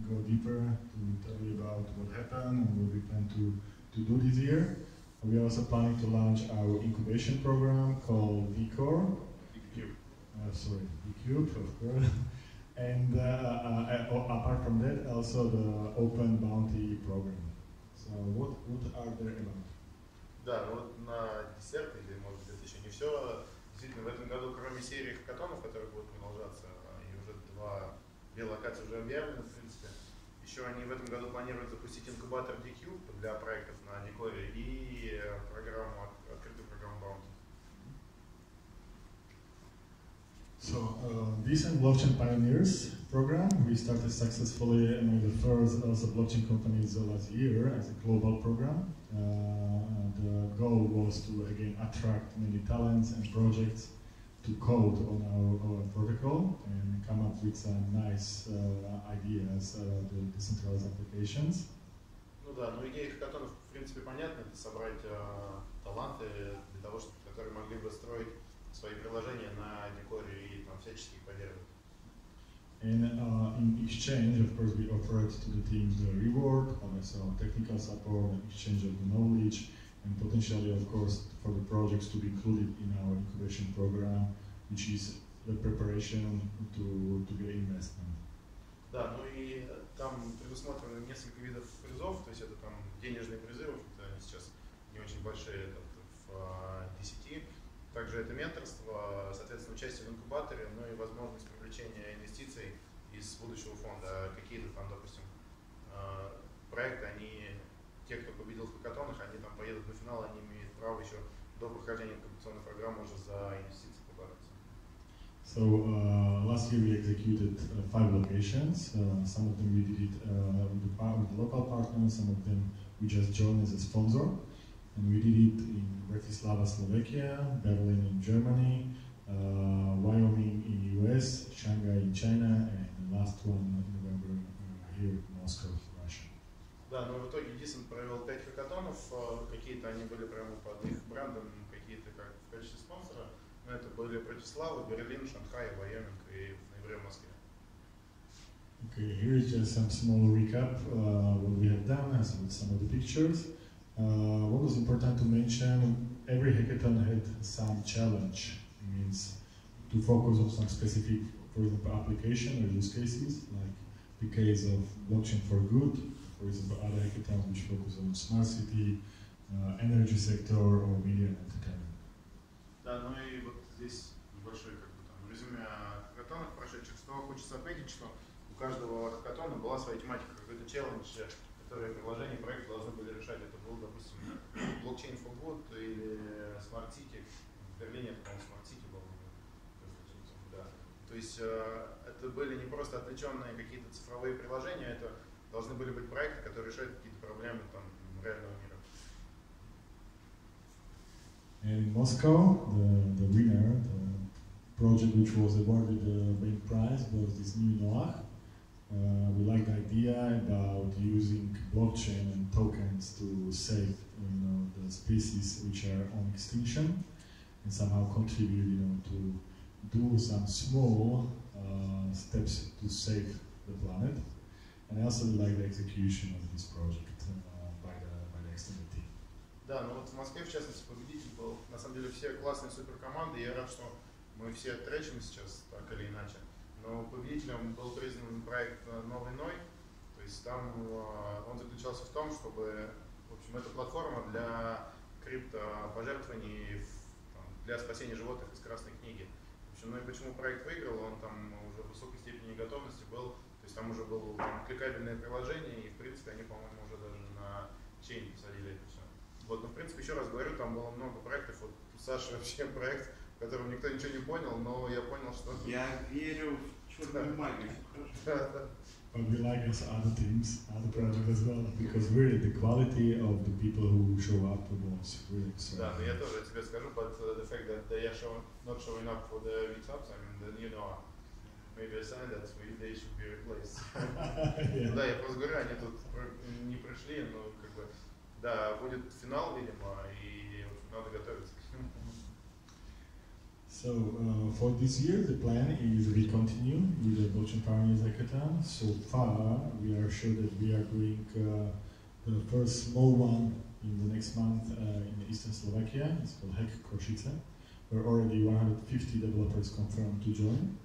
go deeper to tell you about what happened and what we plan to do this year. We are also planning to launch our incubation program called VCore. Sorry, VCube, of course. And apart from that, also the Open Bounty program. So what are they about? Да, ну вот на десерт, или может быть это еще не все, действительно в этом году, кроме серии хакатонов, которые будут продолжаться, и уже две локации уже объявлены, в принципе, еще они в этом году планируют запустить инкубатор DCube для проектов на Decore и открытую программу Bounty. So, Decent Blockchain Pioneers program, we started successfully among the first also blockchain companies last year as a global program. The goal was to again attract many talents and projects to code on our protocol and come up with some nice ideas about the decentralized applications. Ну да, но идея хакатонов в принципе понятна, это собрать таланты для того, чтобы которые могли бы строить свои приложения на Decore и там всячески их поддерживать. And in exchange, of course, we offered to the teams the reward, also technical support, exchange of the knowledge, and potentially, of course, for the projects to be included in our incubation program, which is the preparation to get investment. Да, ну и там предусмотрено несколько видов призов, то есть это там денежные призы, они сейчас не очень большие, это в 10. Также это менторство, соответственно, участие в инкубаторе, ну и возможность привлечения инвестиций из будущего фонда. Какие-то там, допустим, проекты, те, кто победил в хакатонах, они там поедут на финал, они имеют право еще до прохождения инкубационной программы уже за инвестиции побороться. So last year we executed 5 locations. Some of them we did it with the local partners, some of them we just joined as a sponsor. And we did it in Bratislava, Slovakia, Berlin in Germany, Wyoming in US, Shanghai in China, and the last one in November here in Moscow, Russia. Да, но в итоге Decent провел 5 хакатонов, какие-то они были прямо под их брендом, какие-то как в качестве спонсора. Но это были Братислава, Берлин, Шанхай, Вайоминг и в ноябре в Москве. Okay, here is just some small recap what we have done, as with some of the pictures. What was important to mention, every hackathon had some challenge. It means to focus on some specific, for example, application or use cases, like the case of blockchain for good, for example, other hackathons which focus on smart city, energy sector, or media and entertainment. Да, ну и вот здесь небольшое резюме хакатонов прошедших. Что хочется отметить, что у каждого хакатона была своя тематика, какой-то челлендж, которые приложения, проекты должны были решать. Это был, допустим, блокчейн for good или Smart City. В Берлине это, по-моему, Smart City был. Да. То есть это были не просто отвлеченные какие-то цифровые приложения, это должны были быть проекты, которые решают какие-то проблемы там, реального мира. And in Moscow, the winner, the project which was awarded the main prize was this new Noah. We like the idea about using blockchain and tokens to save, the species which are on extinction, and somehow contribute, to do some small steps to save the planet. And I also like the execution of this project by the extended team. Да, ну вот в Москве, в частности, победитель был. На самом деле все классные суперкоманды. Я рад, что мы все тречим сейчас, так или иначе. Но победителем был признан проект Новый Ной. То есть там он заключался в том, чтобы, в общем, это платформа для криптопожертвований для спасения животных из Красной книги. В общем, ну и почему проект выиграл, он там уже в высокой степени готовности был. То есть там уже было кликабельное приложение, и в принципе они, по-моему, уже даже на чейн посадили это все. Вот, но в принципе, еще раз говорю, там было много проектов. Вот у Саши вообще проект, в котором никто ничего не понял, но я понял, что... Я верю в черную магию. But we like also other teams, other projects as well, because really the quality of the people who show up was really exciting. Да, но я тоже тебе скажу, but the fact that they are not showing up for the meetups, I mean, then maybe a sign that they should be replaced. Yeah. Да, я просто говорю, они тут не пришли, но как бы, да, будет финал, видимо, и надо готовиться к нему. So for this year, the plan is we continue with the Blockchain Pioneers Hackathon. So far, we are sure that we are doing the first small one in the next month in eastern Slovakia. It's called Hack Košice, where already 150 developers confirmed to join.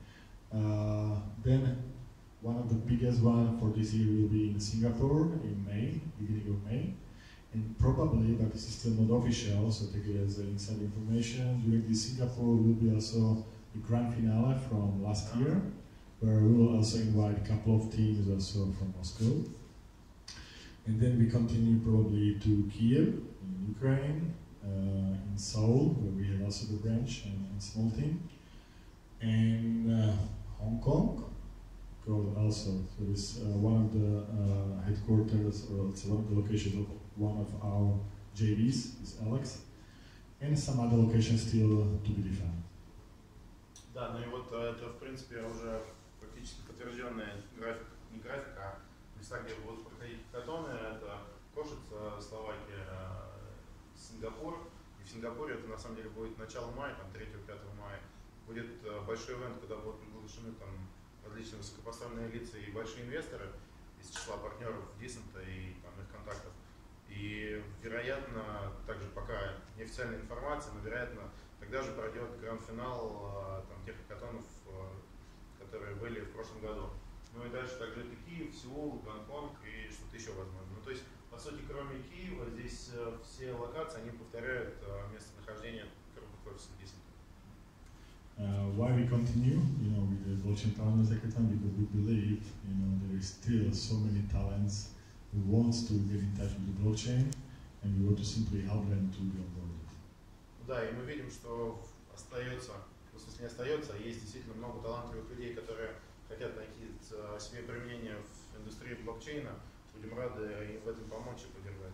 Then one of the biggest one for this year will be in Singapore in May, beginning of May. And probably, but this is still not official, so take it as inside information, during this Singapore will be also the grand finale from last year, where we will also invite a couple of teams also from Moscow. And then we continue probably to Kiev in Ukraine, in Seoul, where we have also the branch and small team, and Hong Kong. Also, so it's one of the headquarters, or it's one of the locations of one of our JVs, is Alex, and some other locations still to be defined. Да, ну и вот это, в принципе, уже практически подтвержденный график, не график, а места, где будут проходить хакатоны, это Кошица, Словакия, Сингапур. И в Сингапуре это на самом деле будет начало мая, там 3-5 мая. Будет большой ивент, когда будут приглашены там различные высокопоставленные лица и большие инвесторы из числа партнеров Decent и там, их контактов. И, вероятно, также пока неофициальная информация, но, вероятно, тогда же пройдет гранд-финал тех хакатонов, которые были в прошлом году. Ну и дальше также это Киев, Сеул, Гонконг и что-то еще возможно. Ну то есть, по сути, кроме Киева, здесь все локации, они повторяют местонахождение крупных офисов Decent. Why we continue, with the Blockchain Pioneers Hackathon, because we believe, there is still so many talents who wants to get in touch with the blockchain, and we want to simply help them to be on board. Да, и мы видим, что остается, в смысле не остается, а есть действительно много талантливых людей, которые хотят найти себе применение в индустрии блокчейна. Будем рады им в этом помочь и поддержать.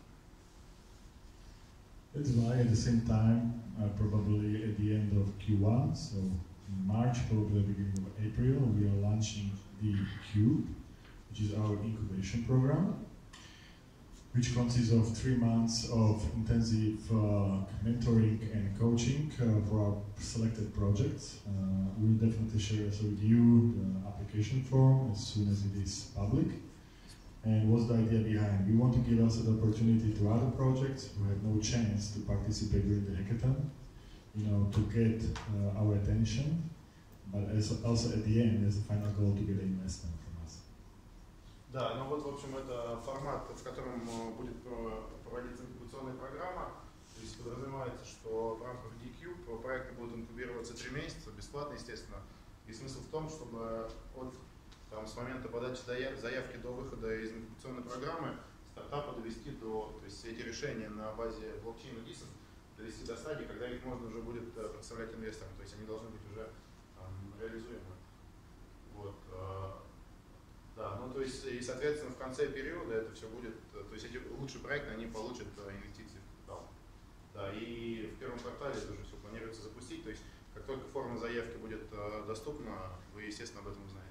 That's why at the same time, probably at the end of Q1, so in March, probably beginning of April, we are launching the Cube, which is our incubation program, which consists of 3 months of intensive mentoring and coaching for our selected projects. We'll definitely share also with you the application form as soon as it is public. And what's the idea behind? We want to give also the opportunity to other projects who have no chance to participate during the hackathon, to get our attention, but also at the end as a final goal to get an investment from us. Да, ну вот, в общем, это формат, в котором будет проводиться инкубационная программа. То есть подразумевается, что в рамках DCube проекты будут инкубироваться 3 месяца, бесплатно, естественно. И смысл в том, чтобы с момента подачи заявки до выхода из инкубационной программы стартапы довести то есть все эти решения на базе блокчейна Decent довести до стадии, когда их можно уже будет представлять инвесторам, то есть они должны быть уже реализуемы. Вот. Да, ну то есть и соответственно в конце периода это все будет, то есть эти лучшие проекты, они получат инвестиции в капитал. Да, и в первом квартале это уже все планируется запустить, то есть как только форма заявки будет доступна, вы естественно об этом узнаете.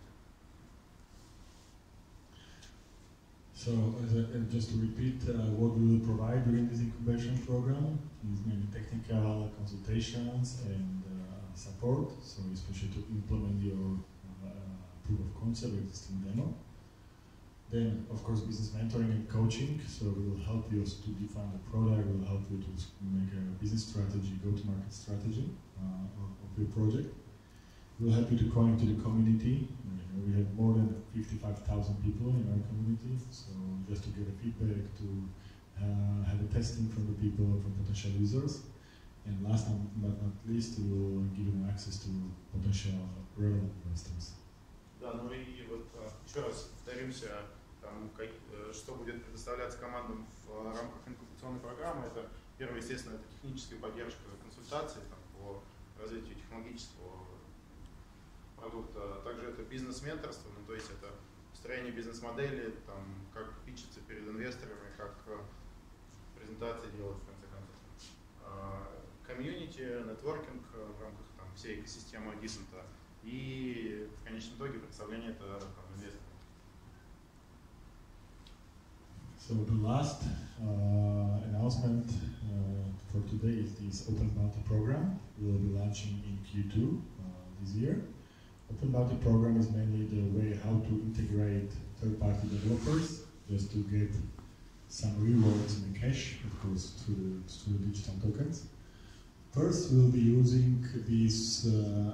So, just to repeat, what we will provide during this incubation program is mainly technical consultations and support, so especially to implement your proof of concept or existing demo. Then, of course, business mentoring and coaching, so we will help you to define the product, we will help you to make a business strategy, go-to-market strategy of your project. We will help you to connect to the community. We have more than 55,000 people in our community, so just to get a feedback, to have a testing from the people, from potential users. And last but not least, we will give you access to potential relevant investors. Да, ну и вот еще раз повторимся, что будет предоставляться командам в рамках инкубационной программы. Это, первое, естественно, это техническая поддержка, консультации по развитию технологического продукта. Также это бизнес-менторство, ну, то есть это построение бизнес-модели, как питчиться перед инвесторами, как презентации делать в конце концов. Комьюнити, нетворкинг в рамках всей экосистемы Decent и в конечном итоге представление это инвесторам. So the last announcement for today is this Open Bounty program. We will be launching in Q2 this year. Open Bounty program is mainly the way how to integrate third-party developers just to get some rewards in cash, of course, through digital tokens. First, we'll be using this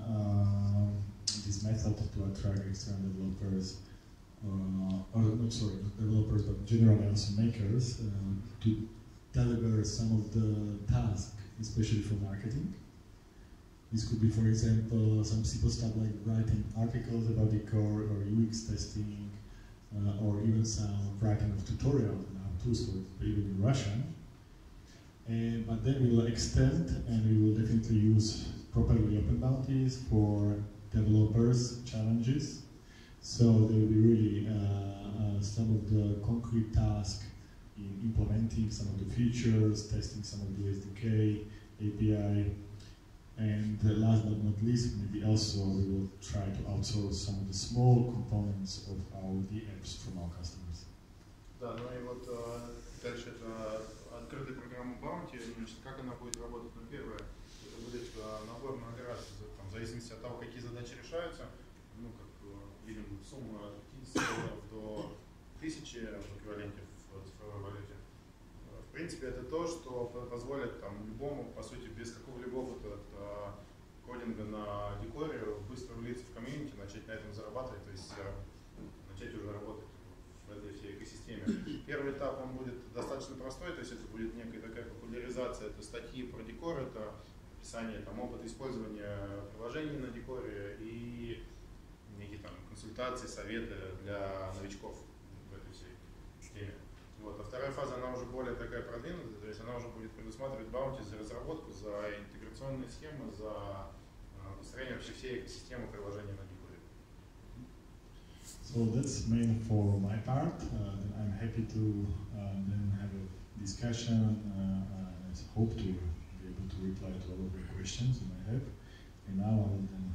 method to attract external developers, developers, but general also makers, to deliver some of the tasks, especially for marketing. This could be, for example, some simple stuff like writing articles about Decor or UX testing, or even some writing of tutorials and how tools for it, even in Russian. But then we will extend, and we will definitely use properly open bounties for developers' challenges. So there will be really some of the concrete tasks in implementing some of the features, testing some of the SDK, API, and last but not least, maybe also we will try to outsource some of the small components of the apps from our customers. Да, ну и вот дальше это открытая программа Bounty, значит, как она будет работать? Ну, первое, это будет набор наград, там, в зависимости от того, какие задачи решаются, ну, как видим, сумма от $50 до 1000 в эквиваленте в цифровой валюте. В принципе, это то, что позволит там, любому, по сути, без какого-либо опыта кодинга на декоре быстро влиться в комьюнити, начать на этом зарабатывать, то есть начать уже работать в этой всей экосистеме. Первый этап, он будет достаточно простой, то есть это будет некая такая популяризация, это статьи про декор, это описание там, опыта использования приложений на декоре и некие там консультации, советы для новичков в этой всей теме. Вот. А вторая фаза, она уже более такая продвинутая, то есть она уже будет предусматривать баунти за разработку, за интеграционные схемы, за построение вообще всей экосистемы приложения на декоре. So that's main for my part. Then I'm happy to then have a discussion. I hope to be able to reply to all of the questions you may have. And now I will then